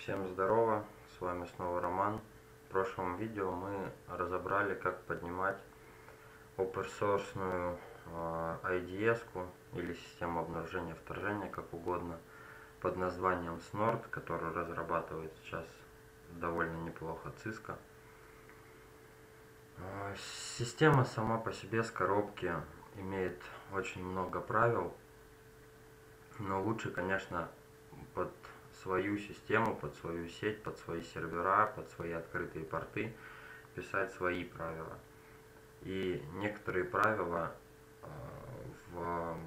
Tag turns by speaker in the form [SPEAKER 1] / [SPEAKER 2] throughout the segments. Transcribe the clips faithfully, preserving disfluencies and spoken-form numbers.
[SPEAKER 1] Всем здорово, с вами снова Роман. В прошлом видео мы разобрали, как поднимать open-source ай ди эс-ку или систему обнаружения вторжения, как угодно, под названием Snort, которую разрабатывает сейчас довольно неплохо Cisco. Система сама по себе с коробки имеет очень много правил, но лучше, конечно, под свою систему, под свою сеть, под свои сервера, под свои открытые порты писать свои правила. И некоторые правила, в,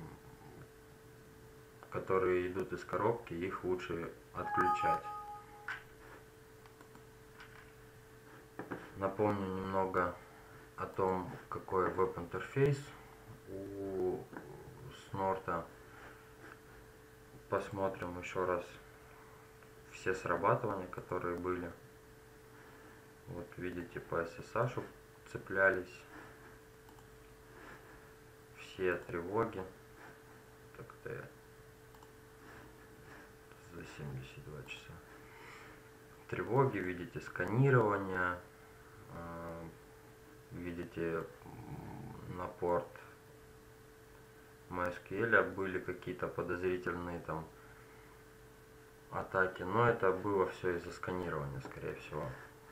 [SPEAKER 1] которые идут из коробки, их лучше отключать. Напомню немного о том, какой веб-интерфейс у Snort. Посмотрим еще раз все срабатывания, которые были. Вот видите, по эс эс эш цеплялись все тревоги. Так-то за семьдесят два часа. Тревоги, видите, сканирование, видите, на порт MySQL были какие-то подозрительные там атаки, но это было все из-за сканирования, скорее всего.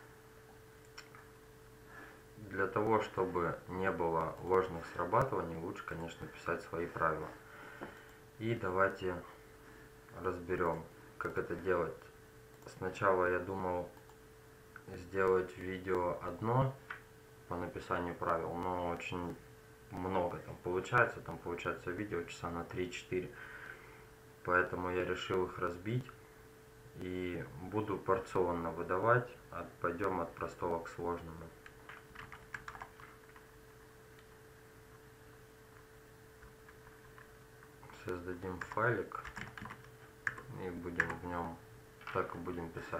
[SPEAKER 1] Для того, чтобы не было ложных срабатываний, лучше, конечно, писать свои правила. И давайте разберем, как это делать. Сначала я думал сделать видео одно по написанию правил, но очень много там получается, там получается видео часа на три-четыре, поэтому я решил их разбить и буду порционно выдавать, от, пойдем от простого к сложному. Создадим файлик и будем в нем так и будем писать.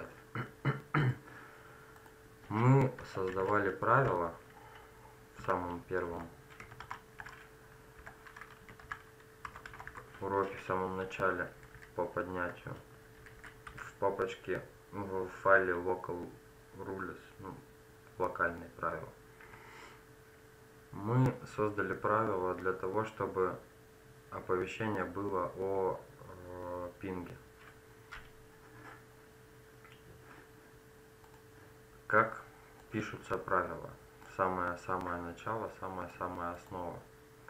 [SPEAKER 1] Мы создавали правила в самом первом уроке, в самом начале по поднятию в папочке, в файле local rules, ну, локальные правила. Мы создали правила для того, чтобы оповещение было о э, пинге. Как пишутся правила? Самое-самое начало, самая-самая основа.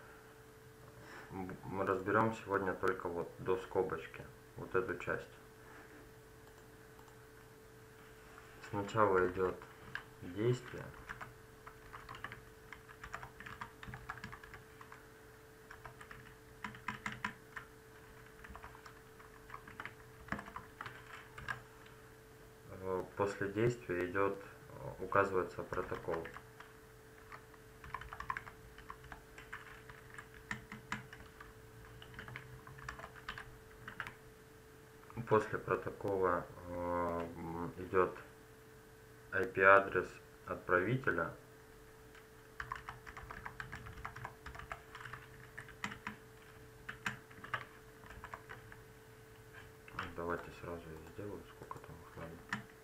[SPEAKER 1] Мы разберем сегодня только вот до скобочки, вот эту часть. Сначала идет действие. После действия идет, указывается протокол. После протокола э, идет ай пи адрес отправителя. Давайте сразу я сделаю, сколько там их надо.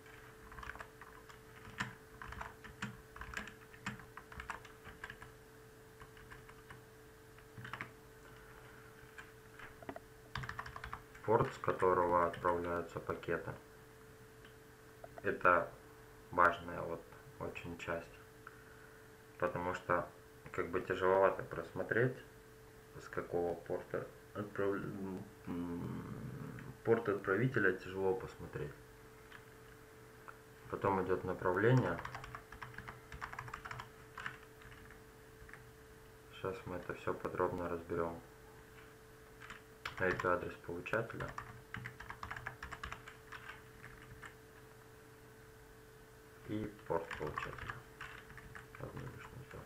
[SPEAKER 1] Порт, с которого отправляются пакеты. Это важная вот очень часть, потому что как бы тяжеловато просмотреть, с какого порта отправ... порт отправителя тяжело посмотреть. Потом идет направление. Сейчас мы это все подробно разберем. ай пи адрес получателя. И порт получателя. Одну лишь назвал.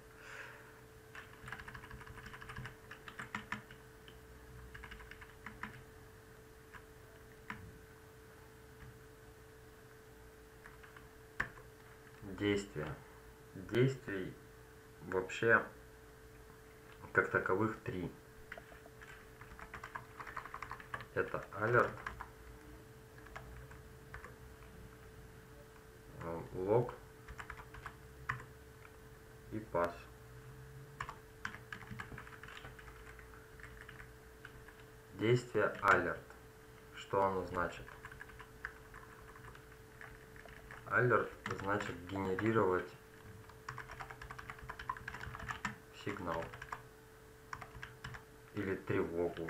[SPEAKER 1] Действия. Действий вообще как таковых три. Это alert, log и pass. Действие alert. Что оно значит? Alert значит генерировать сигнал или тревогу.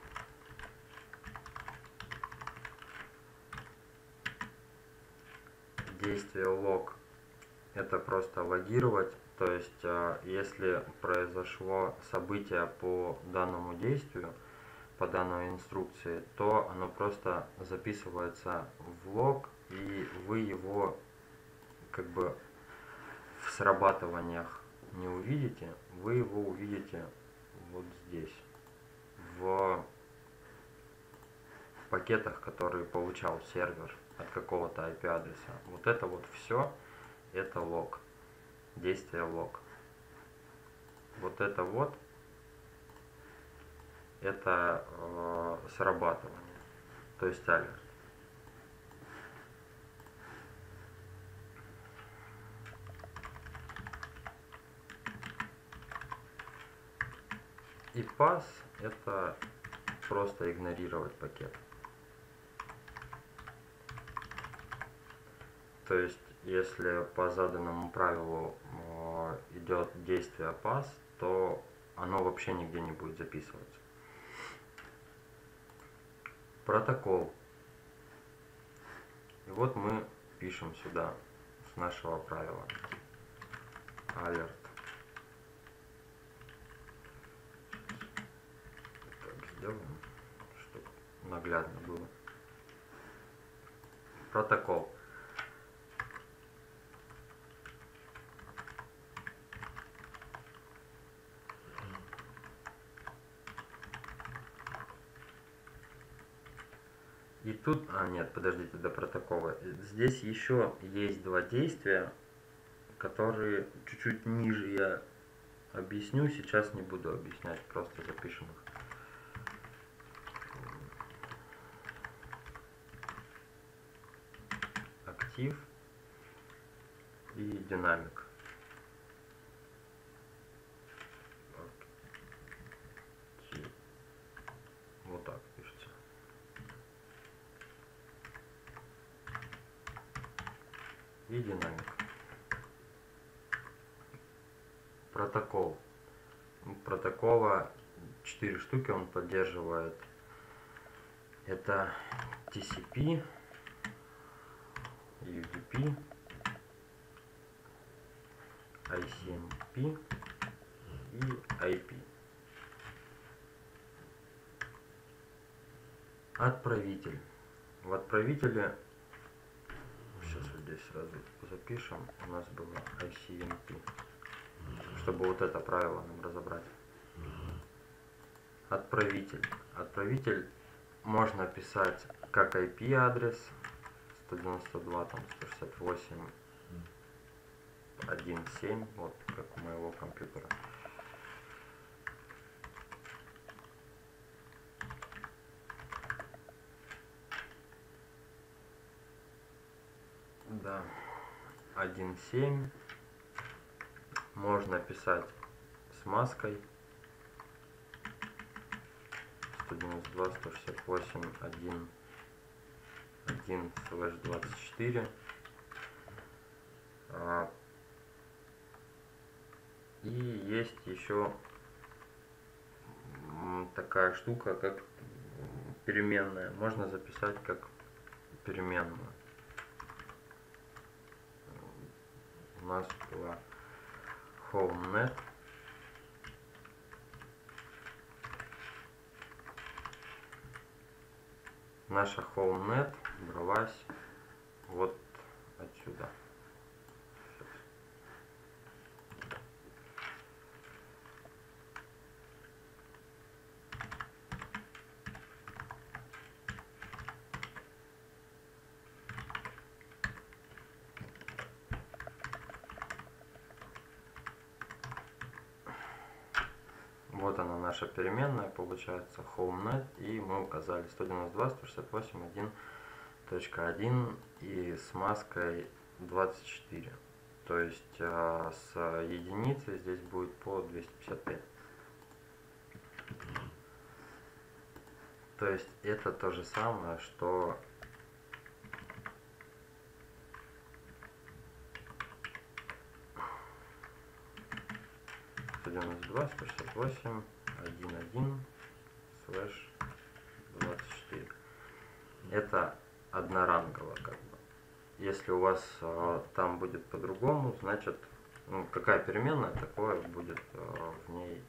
[SPEAKER 1] Действие log это просто логировать, то есть если произошло событие по данному действию, по данной инструкции, то оно просто записывается в лог, и вы его как бы в срабатываниях не увидите, вы его увидите вот здесь, в пакетах, которые получал сервер от какого-то ай пи адреса. Вот это вот все, это лог, действие лог. Вот это вот, это э, срабатывание, то есть алерт. И pass это просто игнорировать пакет. То есть, если по заданному правилу э, идет действие pass, то оно вообще нигде не будет записываться. Протокол. И вот мы пишем сюда с нашего правила alert. Так сделаем, чтобы наглядно было. Протокол. И тут, а нет, подождите, до протокола. Здесь еще есть два действия, которые чуть-чуть ниже я объясню. Сейчас не буду объяснять, просто запишем их. Актив и динамик. Вот так пишется. И динамик. Протокол. Протокола четыре штуки он поддерживает. Это ти си пи, ю ди пи, ай си эм пи и ай пи. Отправитель. В отправителе, сейчас вот здесь сразу запишем, у нас было ай си эм пи, чтобы вот это правило нам разобрать. Отправитель. Отправитель можно писать как ай пи адрес сто девяносто два, там, сто шестьдесят восемь, один семь, вот как у моего компьютера. Да, один семь можно писать с маской сто девяносто два, сто шестьдесят восемь, один, один слэш двадцать четыре. И есть еще такая штука, как переменная. Можно записать как переменную. У нас была homenet. Наша homenet бралась вот отсюда. Вот она, наша переменная, получается homenet, и мы указали сто девяносто два, сто шестьдесят восемь, один точка один и с маской двадцать четыре. То есть а, с единицы здесь будет по двести пятьдесят пять. То есть это то же самое, что сто девяносто два, сто шестьдесят восемь, один, один, слэш двадцать четыре. Это однорангово как бы. Если у вас а, там будет по-другому, значит, ну, какая переменная, такое будет а, в ней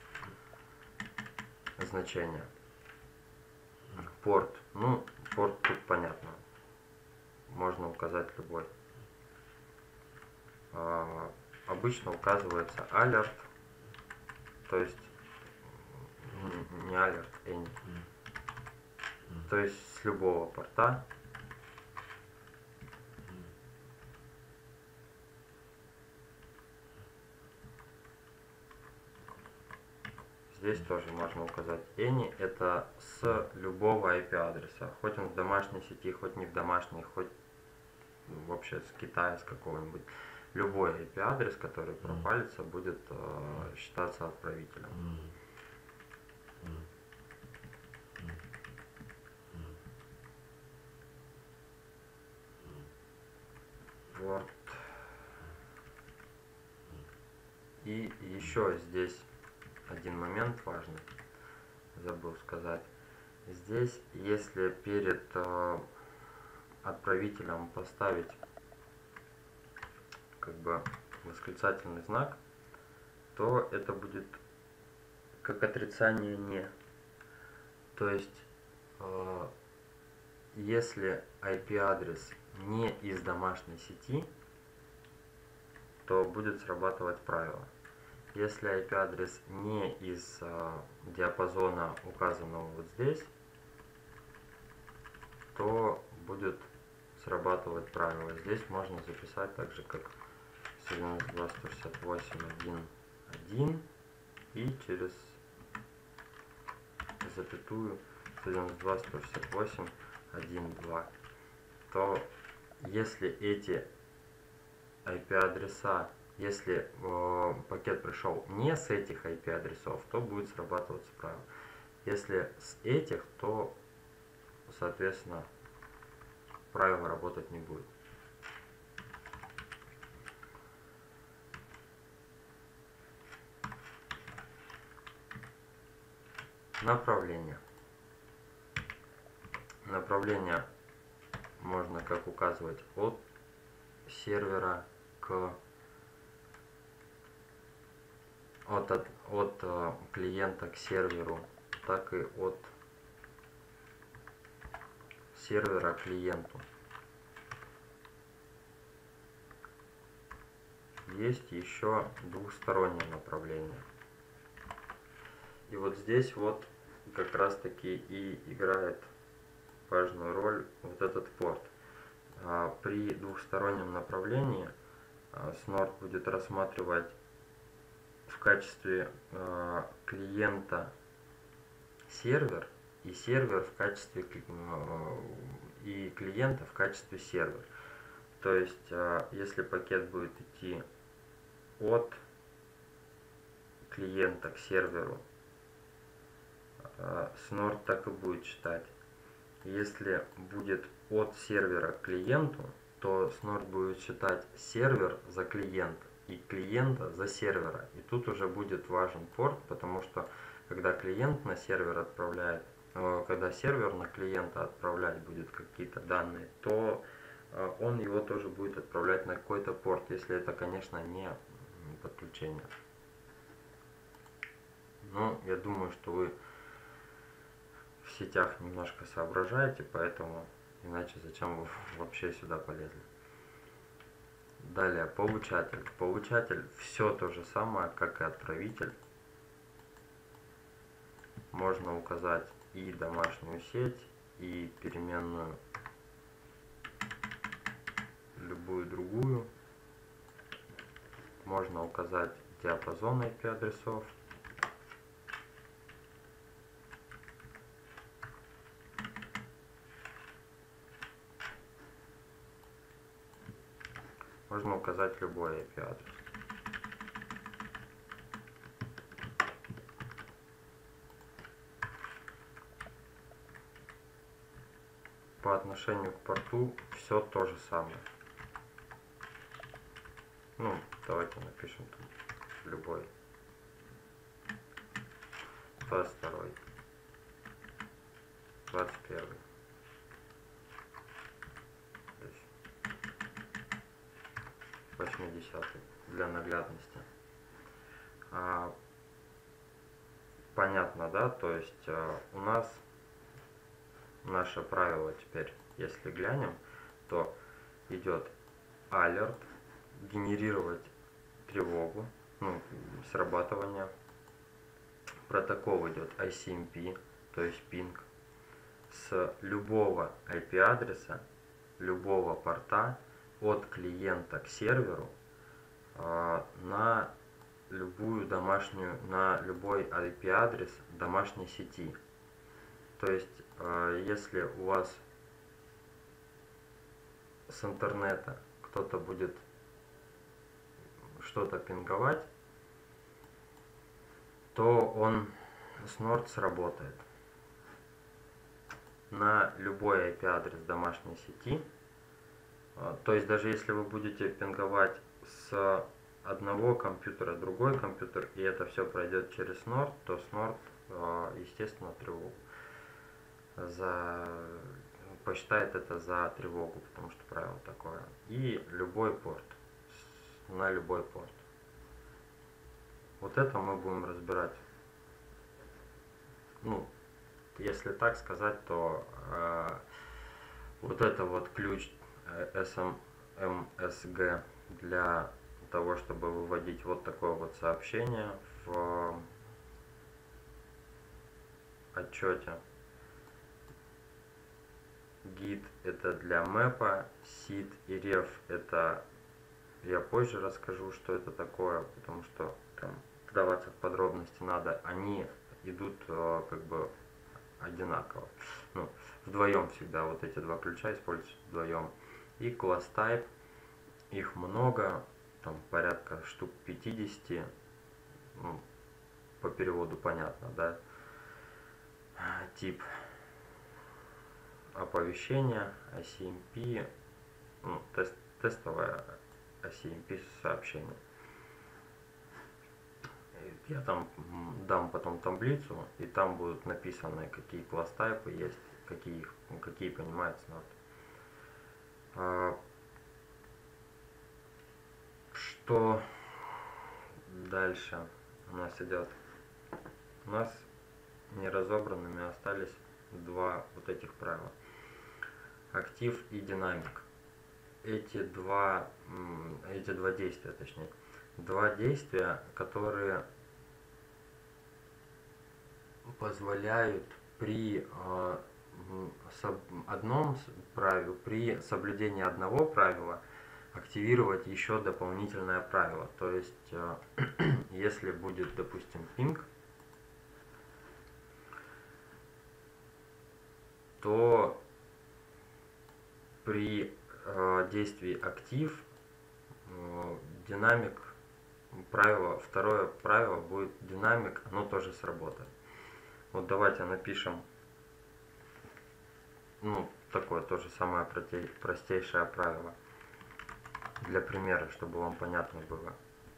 [SPEAKER 1] и значение. Порт. Ну, порт тут понятно. Можно указать любой. А, обычно указывается alert, то есть не alert, any. То есть с любого порта. Здесь тоже можно указать any, это с любого ай пи-адреса, хоть он в домашней сети, хоть не в домашней, хоть вообще с Китая, с какого-нибудь. Любой ай пи-адрес, который пропалится, будет э, считаться отправителем. Вот. И еще здесь один момент важный, забыл сказать. Здесь, если перед э, отправителем поставить как бы восклицательный знак, то это будет как отрицание не. То есть, э, если ай пи-адрес не из домашней сети, то будет срабатывать правило. Если ай пи-адрес не из э, диапазона, указанного вот здесь, то будет срабатывать правило. Здесь можно записать так же, как сто девяносто два, сто шестьдесят восемь, один, один и через запятую сто девяносто два, сто шестьдесят восемь, один, два. То если эти ай пи-адреса, если э, пакет пришел не с этих ай пи-адресов, то будет срабатываться правило. Если с этих, то, соответственно, правило работать не будет. Направление. Направление можно как указывать от сервера к от, от, от э, клиента к серверу, так и от сервера к клиенту. Есть еще двухстороннее направление. И вот здесь вот как раз таки и играет важную роль вот этот порт. При двухстороннем направлении Snort будет рассматривать в качестве клиента сервер и сервер в качестве и клиента в качестве сервер. То есть, если пакет будет идти от клиента к серверу, Snort так и будет читать. Если будет от сервера к клиенту, то Snort будет считать сервер за клиент и клиента за сервера. И тут уже будет важен порт, потому что когда клиент на сервер отправляет, когда сервер на клиента отправлять будет какие-то данные, то он его тоже будет отправлять на какой-то порт, если это, конечно, не подключение. Но я думаю, что вы в сетях немножко соображаете, поэтому иначе зачем вы вообще сюда полезли. Далее, получатель. Получатель все то же самое, как и отправитель. Можно указать и домашнюю сеть, и переменную любую другую. Можно указать диапазон ай пи-адресов. можно указать любой ай пи адрес. По отношению к порту все то же самое. Ну, давайте напишем тут любой. двадцать второй. двадцать первый. восьмидесятый для наглядности. А, понятно, да? То есть а, у нас наше правило теперь, если глянем, то идет alert, генерировать тревогу, ну, срабатывание. Протокол идет ай си эм пи, то есть пинг, с любого ай пи адреса, любого порта от клиента к серверу э, на любую домашнюю, на любой ай пи адрес домашней сети. То есть, э, если у вас с интернета кто-то будет что-то пинговать, то он с норд сработает на любой ай пи адрес домашней сети. То есть даже если вы будете пинговать с одного компьютера в другой компьютер, и это все пройдет через норд, то с норд, естественно, тревогу за посчитает это за тревогу, потому что правило такое. И любой порт, на любой порт. Вот это мы будем разбирать. Ну, если так сказать, то э, вот это вот ключ эс эм эс джи для того, чтобы выводить вот такое вот сообщение в отчете. Git это для мэпа, seed и ref это я позже расскажу, что это такое, потому что там вдаваться в подробности надо. Они идут э, как бы одинаково. Ну, вдвоем всегда вот эти два ключа используются вдвоем. И класс type, их много, там порядка штук пятьдесят, ну, по переводу понятно, да. Тип оповещения, ай си эм пи, ну, тест, тестовое ай си эм пи сообщение. Я там дам потом таблицу, и там будут написаны, какие класс тайпы есть, какие, какие понимает снорд. А, что дальше у нас идет? У нас неразобранными остались два вот этих правила. Актив и динамик. Эти два, эти два действия, точнее, два действия, которые позволяют при э, соб, одном правиле, при соблюдении одного правила активировать еще дополнительное правило. То есть, э, если будет, допустим, пинг, то при э, действии актив э, динамик правило, второе правило будет динамик, оно тоже сработает. Вот давайте напишем, ну, такое тоже самое простейшее правило для примера, чтобы вам понятно было.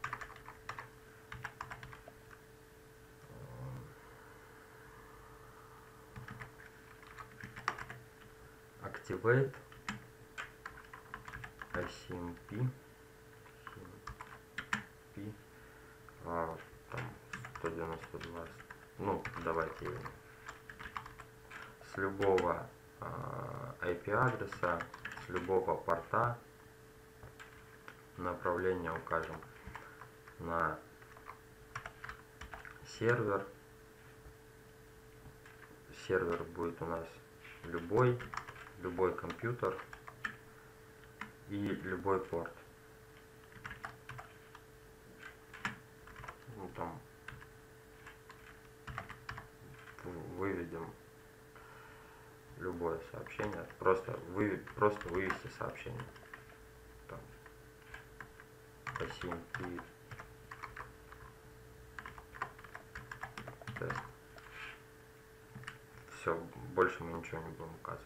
[SPEAKER 1] Activate ай си эм пи, а, там сто девяносто два, ну давайте с любого а, ай пи адреса, с любого порта направление укажем на сервер. Сервер будет у нас любой, любой компьютер и любой порт. Ну, там выведем любое сообщение, просто, вы, просто вывести сообщение. Там, эс эм пи тест. Все, больше мы ничего не будем указывать.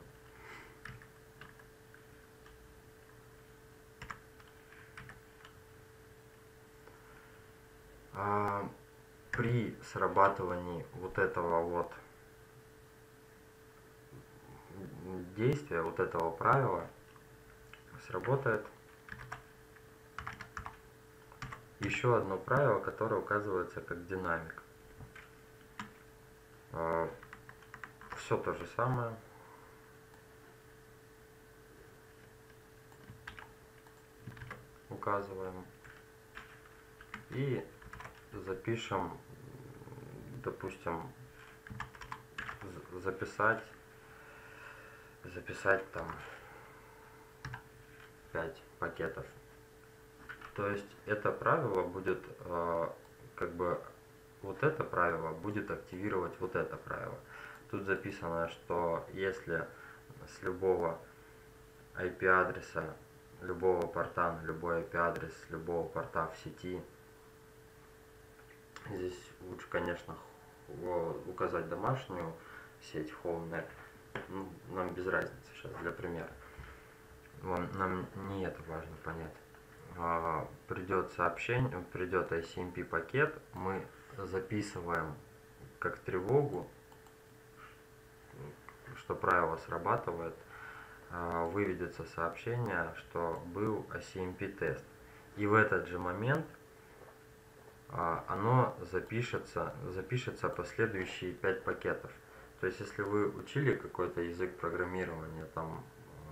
[SPEAKER 1] А, при срабатывании вот этого вот действия, вот этого правила, сработает еще одно правило, которое указывается как динамик. А, все то же самое. Указываем. И запишем, допустим, записать, записать там пять пакетов. То есть это правило будет, э, как бы, вот это правило будет активировать вот это правило. Тут записано, что если с любого ай пи адреса, любого порта на любой ай пи адрес, любого порта в сети, здесь лучше, конечно, указать домашнюю сеть HomeNet. Ну, нам без разницы сейчас, для примера. Нам не это важно понять. А, придет сообщение, придет ай си эм пи пакет, мы записываем как тревогу, что правило срабатывает, а, выведется сообщение, что был ай си эм пи тест. И в этот же момент оно запишется, запишется последующие пять пакетов. То есть, если вы учили какой-то язык программирования, там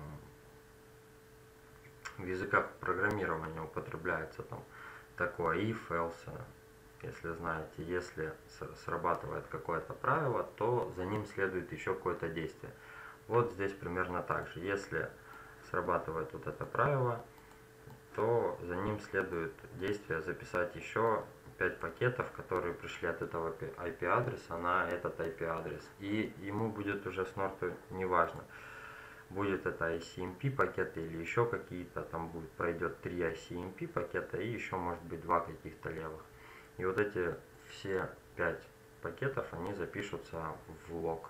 [SPEAKER 1] в языках программирования употребляется там такое if, else, если знаете, если срабатывает какое-то правило, то за ним следует еще какое-то действие. Вот здесь примерно так же. Если срабатывает вот это правило, то за ним следует действие записать еще пять пакетов, которые пришли от этого ай пи адреса на этот ай пи адрес. И ему будет уже с норту неважно, будет это ай си эм пи пакеты или еще какие-то, там будет, пройдет три ай си эм пи пакета и еще может быть два каких-то левых. И вот эти все пять пакетов, они запишутся в лог.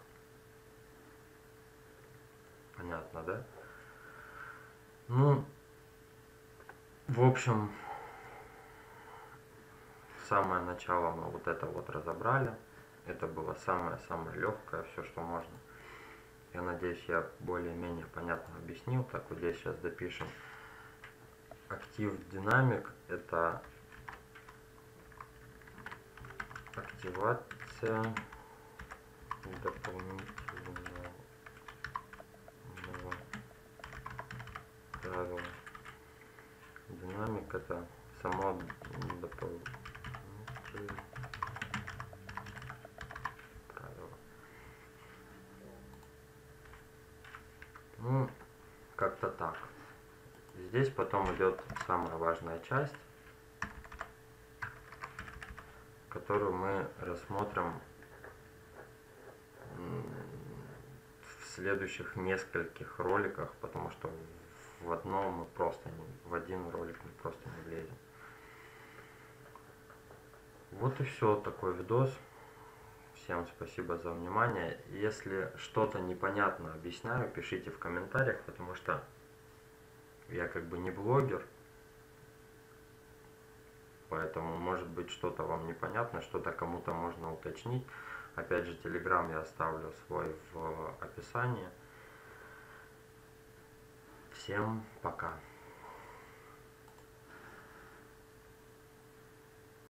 [SPEAKER 1] Понятно, да? Ну, в общем, самое начало мы вот это вот разобрали. Это было самое-самое легкое, все, что можно. Я надеюсь, я более-менее понятно объяснил. Так, вот здесь сейчас допишем. Актив динамик — это активация дополнительного правила. Динамик — это само дополнительное правило. Ну, как-то так. Здесь потом идет самая важная часть, которую мы рассмотрим в следующих нескольких роликах, потому что в одном мы просто не, в один ролик мы просто не влезем. Вот и все, такой видос. Всем спасибо за внимание. Если что-то непонятно объясняю, пишите в комментариях, потому что я как бы не блогер, поэтому может быть что-то вам непонятно, что-то кому-то можно уточнить. Опять же, телеграм я оставлю свой в описании. Всем пока.